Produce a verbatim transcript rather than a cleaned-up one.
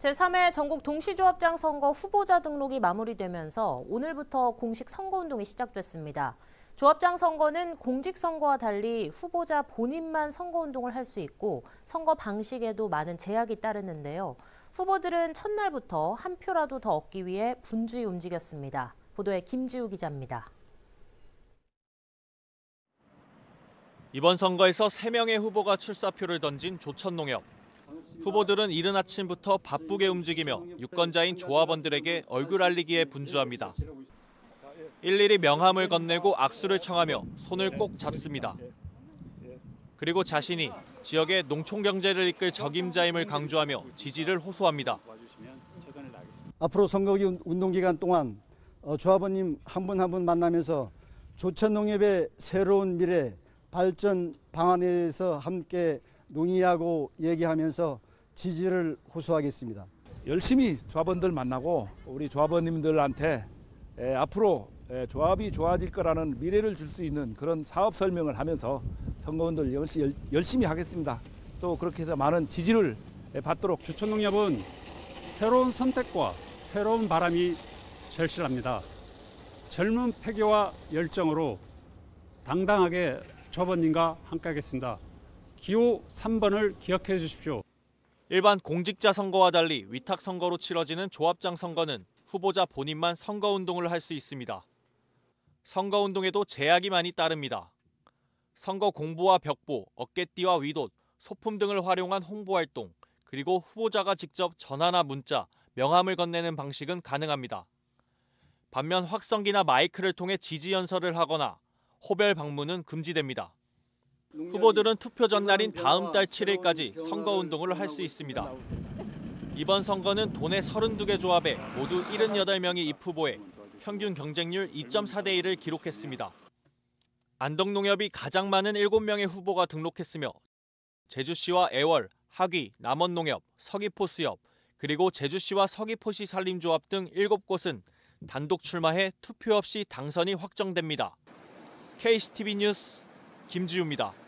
제삼 회 전국 동시조합장 선거 후보자 등록이 마무리되면서 오늘부터 공식 선거운동이 시작됐습니다. 조합장 선거는 공직선거와 달리 후보자 본인만 선거운동을 할 수 있고 선거 방식에도 많은 제약이 따르는데요. 후보들은 첫날부터 한 표라도 더 얻기 위해 분주히 움직였습니다. 보도에 김지우 기자입니다. 이번 선거에서 세 명의 후보가 출사표를 던진 조천농협. 후보들은 이른 아침부터 바쁘게 움직이며 유권자인 조합원들에게 얼굴 알리기에 분주합니다. 일일이 명함을 건네고 악수를 청하며 손을 꼭 잡습니다. 그리고 자신이 지역의 농촌 경제를 이끌 적임자임을 강조하며 지지를 호소합니다. 앞으로 선거기 운동 기간 동안 조합원님 한 분 한 분 만나면서 조천농협의 새로운 미래 발전 방안에 대해서 함께 논의하고 얘기하면서 지지를 호소하겠습니다. 열심히 조합원들 만나고 우리 조합원님들한테 에, 앞으로 에, 조합이 좋아질 거라는 미래를 줄 수 있는 그런 사업 설명을 하면서 선거운동을 열심히, 열심히 하겠습니다. 또 그렇게 해서 많은 지지를 에, 받도록. 조천농협은 새로운 선택과 새로운 바람이 절실합니다. 젊은 패기와 열정으로 당당하게 조합원님과 함께하겠습니다. 기호 삼 번을 기억해 주십시오. 일반 공직자 선거와 달리 위탁 선거로 치러지는 조합장 선거는 후보자 본인만 선거운동을 할 수 있습니다. 선거운동에도 제약이 많이 따릅니다. 선거 공보와 벽보, 어깨띠와 위옷, 소품 등을 활용한 홍보활동, 그리고 후보자가 직접 전화나 문자, 명함을 건네는 방식은 가능합니다. 반면 확성기나 마이크를 통해 지지 연설을 하거나 호별 방문은 금지됩니다. 후보들은 투표 전날인 다음 달 칠 일까지 선거운동을 할 수 있습니다. 이번 선거는 도내 서른두 개 조합에 모두 칠십팔 명이 입후보해 평균 경쟁률 이 점 사 대 일을 기록했습니다. 안덕농협이 가장 많은 일곱 명의 후보가 등록했으며 제주시와 애월, 하귀, 남원농협, 서귀포수협, 그리고 제주시와 서귀포시 산림조합 등 일곱 곳은 단독 출마해 투표 없이 당선이 확정됩니다. 케이씨티비 뉴스 김지우입니다.